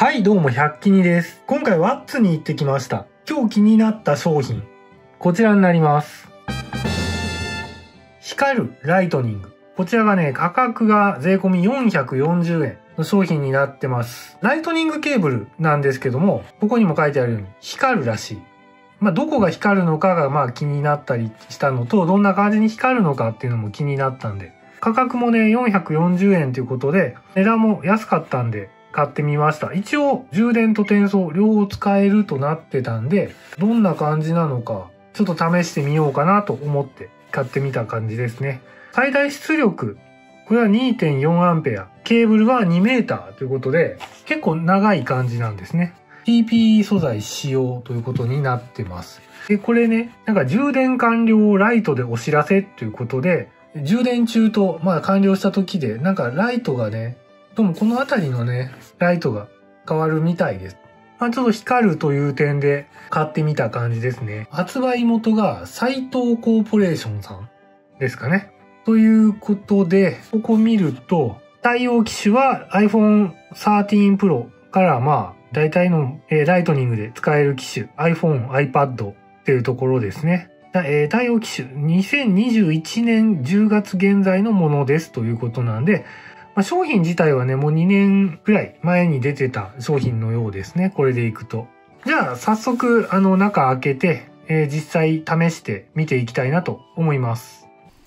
はい、どうも、100均にです。今回、ワッツに行ってきました。今日気になった商品、こちらになります。光るライトニング。こちらがね、価格が税込み440円の商品になってます。ライトニングケーブルなんですけども、ここにも書いてあるように、光るらしい。どこが光るのかが気になったりしたのと、どんな感じに光るのかっていうのも気になったんで、価格もね、440円ということで、値段も安かったんで、買ってみました。一応、充電と転送両方使えるとなってたんで、どんな感じなのか、ちょっと試してみようかなと思って買ってみた感じですね。最大出力、これは 2.4 アンペア。ケーブルは2メーターということで、結構長い感じなんですね。TPE 素材使用ということになってます。で、これね、充電完了をライトでお知らせということで、充電中と、完了した時で、ライトがね、どうもこの辺りのね、ライトが変わるみたいです。ちょっと光るという点で買ってみた感じですね。発売元が斎藤コーポレーションさんですかね。ということで、ここ見ると、対応機種は iPhone 13 Pro から大体のライトニングで使える機種、iPhone、iPad っていうところですね。対応機種、2021年10月現在のものですということなんで、商品自体はね、もう2年くらい前に出てた商品のようですね。これでいくと。じゃあ、早速、中開けて、実際試して見ていきたいなと思います。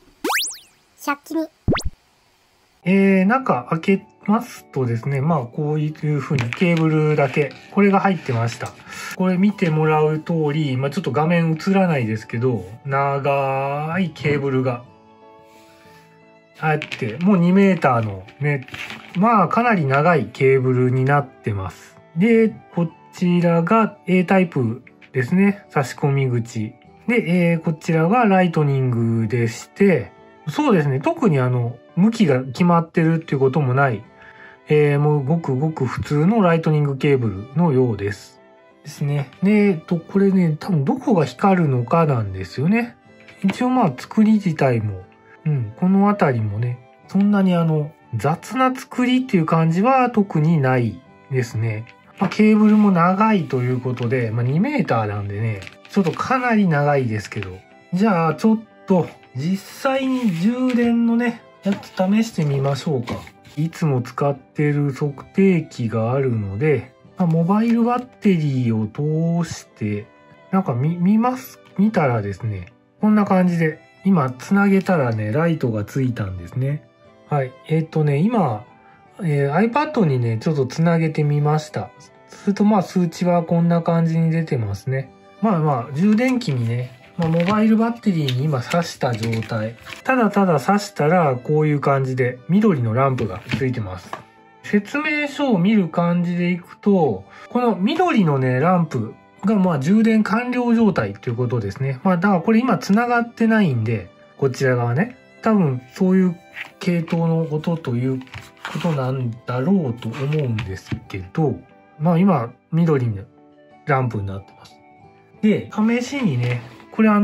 100均に。 中開けますとですね、こういう風にケーブルだけ、これが入ってました。これ見てもらう通り、ちょっと画面映らないですけど、長いケーブルがあって、もう2メーターのね、かなり長いケーブルになってます。で、こちらが A タイプですね。差し込み口。で、こちらがライトニングでして、そうですね。特に向きが決まってるっていうこともない、もうごくごく普通のライトニングケーブルのようです。ですね。で、これね、多分どこが光るのかなんですよね。一応作り自体も、このあたりもね、そんなに雑な作りっていう感じは特にないですね。ケーブルも長いということで、2メーターなんでね、ちょっとかなり長いですけど。じゃあ、ちょっと、実際に充電のね、やつ試してみましょうか。いつも使ってる測定器があるので、モバイルバッテリーを通して、見たらですね、こんな感じで、今、つなげたらね、ライトがついたんですね。はい。今、iPad にね、ちょっとつなげてみました。すると数値はこんな感じに出てますね。充電器にね、モバイルバッテリーに今挿した状態。ただただ挿したら、こういう感じで、緑のランプがついてます。説明書を見る感じでいくと、この緑のね、ランプが充電完了状態ということですね。だからこれ今繋がってないんで、こちら側ね。多分そういう系統の音ということなんだろうと思うんですけど、今緑のランプになってます。で、試しにね、これ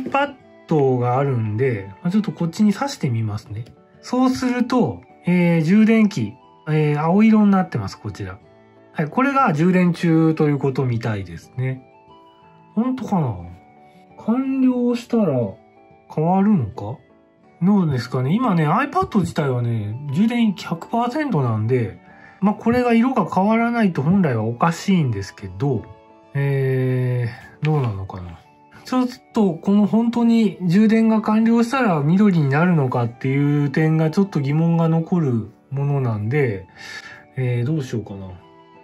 iPad があるんで、ちょっとこっちに挿してみますね。そうすると、充電器、青色になってます、こちら。はい、これが充電中ということみたいですね。本当かな？完了したら変わるのか？どうですかね？今ね、iPad 自体はね、充電 100% なんで、これが色が変わらないと本来はおかしいんですけど、どうなのかな？ちょっとこの本当に充電が完了したら緑になるのかっていう点がちょっと疑問が残るものなんで、どうしようかな。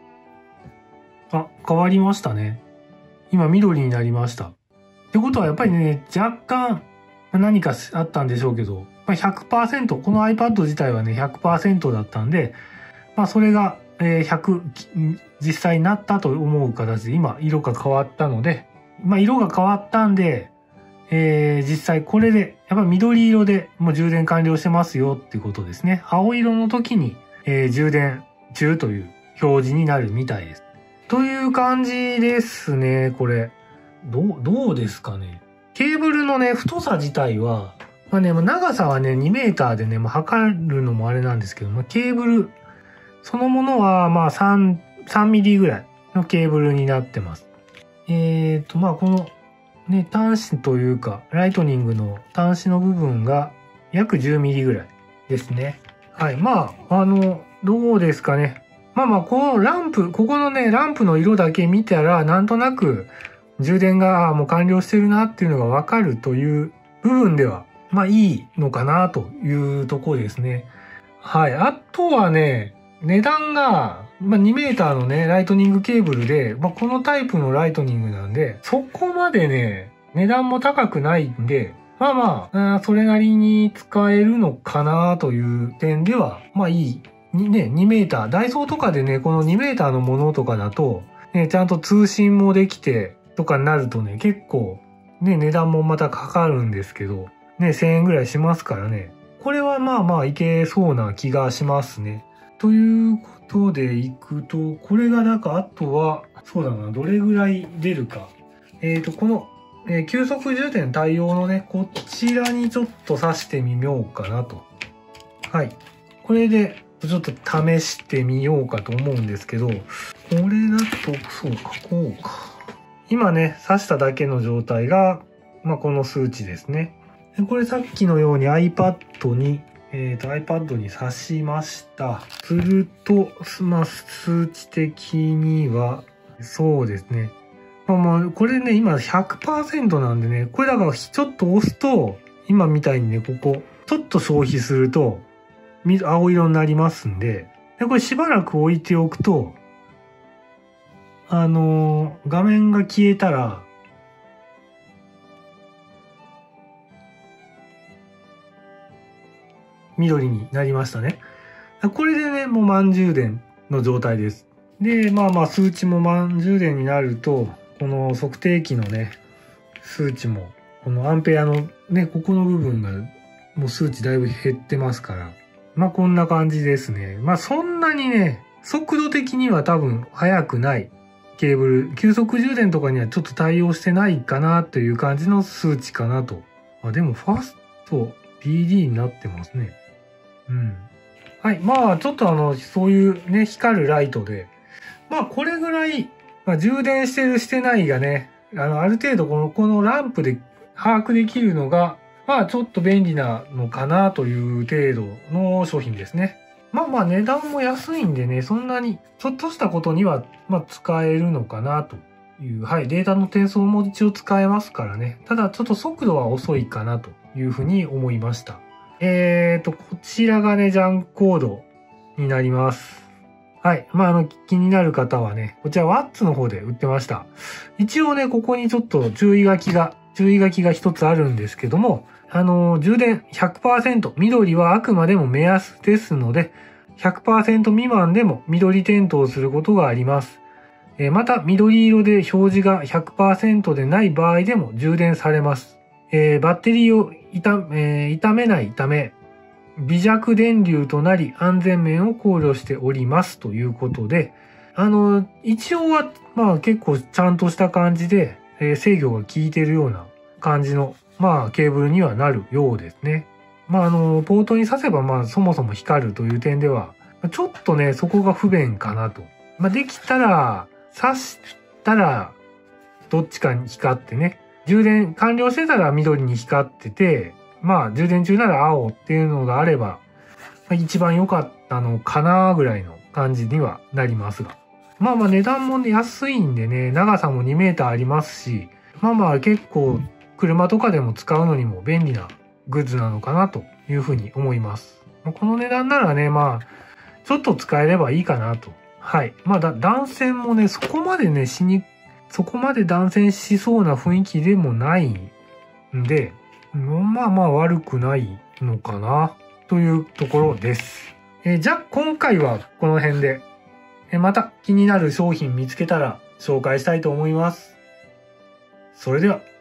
変わりましたね。今緑になりました。ってことはやっぱりね、若干何かあったんでしょうけど、100%、この iPad 自体はね、100% だったんで、それが100、実際になったと思う形で今色が変わったので、色が変わったんで、実際これで、やっぱ緑色でもう充電完了してますよっていうことですね。青色の時に、充電中という表示になるみたいです。という感じですね、これ。どうですかね。ケーブルのね、太さ自体は、長さはね、2メーターでね、測るのもあれなんですけど、ケーブルそのものは、3 3ミリぐらいのケーブルになってます。まあこのね、端子というか、ライトニングの端子の部分が約10ミリぐらいですね。はい。まあ、どうですかね。まあ、このランプ、ここのね、ランプの色だけ見たら、なんとなく充電がもう完了してるなっていうのがわかるという部分では、まあいいのかなというところですね。はい。あとはね、値段が、2メーターのね、ライトニングケーブルで、このタイプのライトニングなんで、そこまでね、値段も高くないんで、それなりに使えるのかなという点では、いい。2メーター。ダイソーとかでね、この2メーターのものとかだと、ね、ちゃんと通信もできて、とかになるとね、結構、ね、値段もまたかかるんですけど、ね、1000円ぐらいしますからね。これはいけそうな気がしますね。ということでいくと、これがあとは、そうだな、どれぐらい出るか。この、急速充電対応のね、こちらにちょっと挿してみようかなと。はい。これで、ちょっと試してみようかと思うんですけど、これだと、そうか、こうか。今ね、挿しただけの状態が、この数値ですね。これさっきのように iPad に、iPad に挿しました。すると、数値的には、そうですね。これね、今 100% なんでね、これだからちょっと押すと、今みたいにね、ここ、ちょっと消費すると、青色になりますんで、これしばらく置いておくと、画面が消えたら、緑になりましたね。これでね、もう満充電の状態です。で、数値も満充電になると、この測定器のね、数値も、このアンペアのね、ここの部分が、もう数値だいぶ減ってますから。こんな感じですね。そんなにね、速度的には多分速くないケーブル、急速充電とかにはちょっと対応してないかなという感じの数値かなと。でもファスト PD になってますね。うん。はい。ちょっとそういうね、光るライトで、これぐらい、充電してるしてないがね、ある程度このランプで把握できるのが、ちょっと便利なのかなという程度の商品ですね。値段も安いんでね、そんなに、ちょっとしたことには、使えるのかなという、はい、データの転送も一応使えますからね。ただ、ちょっと速度は遅いかなというふうに思いました。こちらがね、ジャンコードになります。はい。気になる方はね、こちらワッツの方で売ってました。一応ね、ここにちょっと注意書きが一つあるんですけども、充電 100%、緑はあくまでも目安ですので、100% 未満でも緑点灯することがあります。また、緑色で表示が 100% でない場合でも充電されます。バッテリーを傷めないため、微弱電流となり安全面を考慮しておりますということで、一応は、結構ちゃんとした感じで、制御が効いているような感じの、ケーブルにはなるようですね。ポートに挿せば、そもそも光るという点では、ちょっとね、そこが不便かなと。できたら、挿したら、どっちかに光ってね、充電完了してたら緑に光ってて、充電中なら青っていうのがあれば、一番良かったのかなぐらいの感じにはなりますが。値段もね、安いんでね、長さも2メーターありますし、結構車とかでも使うのにも便利なグッズなのかなというふうに思います。この値段ならね、ちょっと使えればいいかなと。はい。断線もね、そこまで断線しそうな雰囲気でもないんで、悪くないのかなというところです。じゃあ今回はこの辺で、また気になる商品見つけたら紹介したいと思います。それでは。